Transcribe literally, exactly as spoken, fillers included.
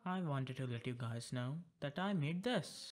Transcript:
I wanted to let you guys know that I made this.